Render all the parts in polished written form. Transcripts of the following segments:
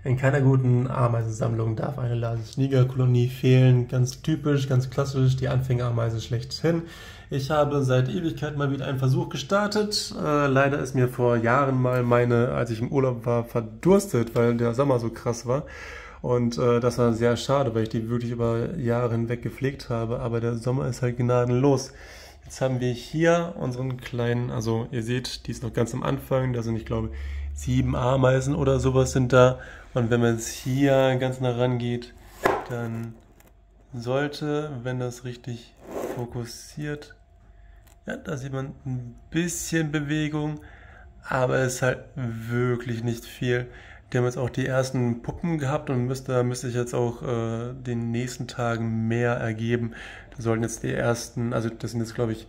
In keiner guten Ameisensammlung darf eine Lasius-Niger-Kolonie fehlen. Ganz typisch, ganz klassisch, die Anfängerameise schlechthin. Ich habe seit Ewigkeit mal wieder einen Versuch gestartet. Leider ist mir vor Jahren mal als ich im Urlaub war, verdurstet, weil der Sommer so krass war. Und das war sehr schade, weil ich die wirklich über Jahre hinweg gepflegt habe. Aber der Sommer ist halt gnadenlos. Jetzt haben wir hier unseren kleinen, also ihr seht, die ist noch ganz am Anfang. Da sind, ich glaube, 7 Ameisen oder sowas sind da. Und wenn man jetzt hier ganz nah rangeht, dann sollte, wenn das richtig fokussiert, ja, da sieht man ein bisschen Bewegung, aber es ist halt wirklich nicht viel. Die haben jetzt auch die ersten Puppen gehabt und da müsste ich jetzt auch den nächsten Tagen mehr ergeben. Da sollten jetzt die ersten, also das sind jetzt glaube ich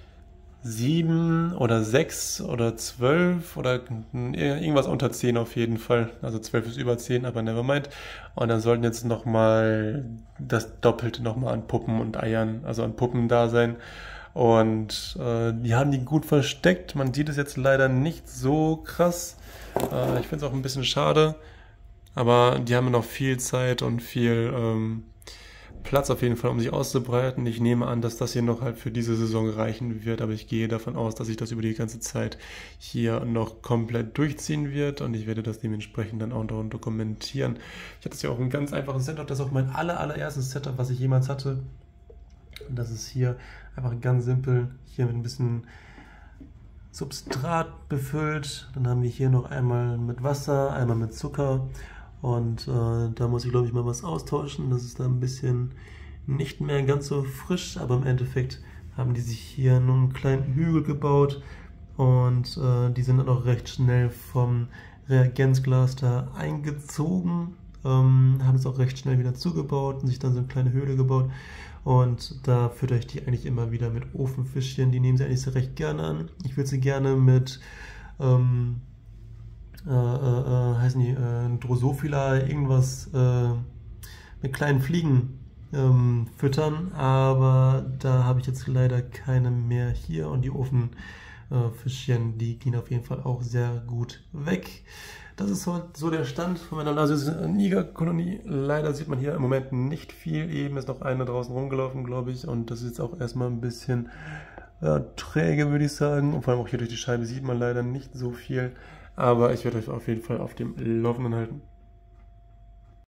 7 oder 6 oder 12 oder irgendwas unter 10 auf jeden Fall. Also 12 ist über 10, aber nevermind. Und dann sollten jetzt nochmal das Doppelte nochmal an Puppen und Eiern, also an Puppen da sein. Und die haben die gut versteckt. Man sieht es jetzt leider nicht so krass. Ich finde es auch ein bisschen schade. Aber die haben noch viel Zeit und viel Platz auf jeden Fall, um sich auszubreiten. Ich nehme an, dass das hier noch halt für diese Saison reichen wird, aber ich gehe davon aus, dass sich das über die ganze Zeit hier noch komplett durchziehen wird und ich werde das dementsprechend dann auch noch dokumentieren. Ich hatte jetzt ja auch ein ganz einfaches Setup, das ist auch mein allererstes Setup, was ich jemals hatte. Und das ist hier einfach ganz simpel, hier mit ein bisschen Substrat befüllt. Dann haben wir hier noch einmal mit Wasser, einmal mit Zucker. Und da muss ich, glaube ich, mal was austauschen. Das ist dann ein bisschen nicht mehr ganz so frisch, aber im Endeffekt haben die sich hier nur einen kleinen Hügel gebaut und die sind dann auch recht schnell vom Reagenzglas da eingezogen, haben es auch recht schnell wieder zugebaut und sich dann so eine kleine Höhle gebaut. Und da fütter ich die eigentlich immer wieder mit Ofenfischchen. Die nehmen sie eigentlich so recht gerne an. Ich würde sie gerne mit heißen die Drosophila, irgendwas mit kleinen Fliegen füttern, aber da habe ich jetzt leider keine mehr hier und die Ofenfischchen, die gehen auf jeden Fall auch sehr gut weg. Das ist so der Stand von meiner Lasius-Niger-Kolonie. Leider sieht man hier im Moment nicht viel. Eben ist noch einer draußen rumgelaufen, glaube ich, und das ist jetzt auch erstmal ein bisschen träge, würde ich sagen. Und vor allem auch hier durch die Scheibe sieht man leider nicht so viel. Aber ich werde euch auf jeden Fall auf dem Laufenden halten.